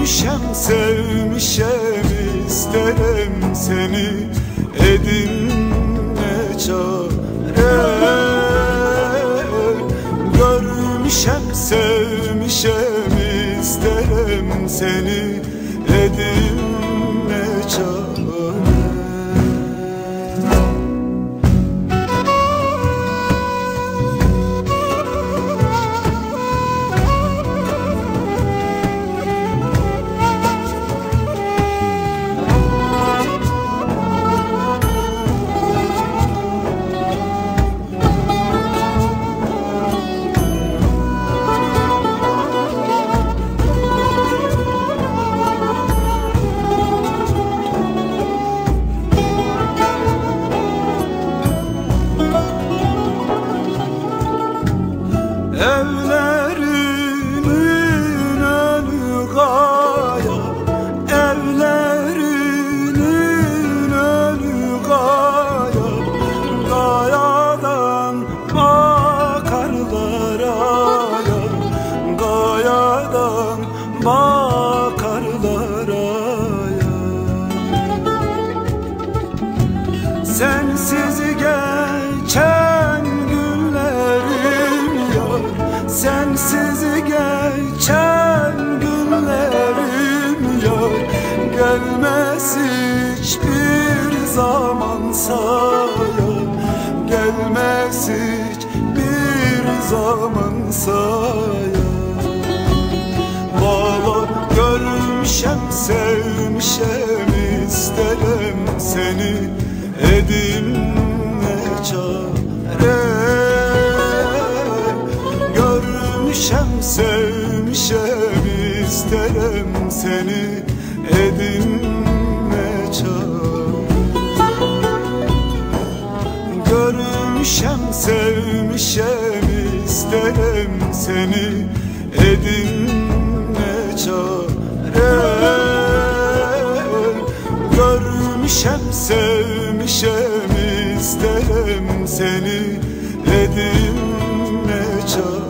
Görmüşem sevmişem isterim seni, edinme çare. Görmüşem sevmişem isterim seni, edinme çare. Evlerinin önü gaya, evlerinin önü gaya. Gayadan bakarlar aya, gayadan bakarlar aya. Sensiz geçen günlerim yar, sensiz geçen günlerim yar. Gelmez hiçbir zaman saya, gelmez hiçbir zaman saya. Valla görmüşem sevmişem isterim seni, edinme çare. Görmüşem sevmişem isterim seni, edinme çare. Görmüşem sevmişem isterim seni, edinme çare. Görmüşem sevmişem isterim seni, edinme çare.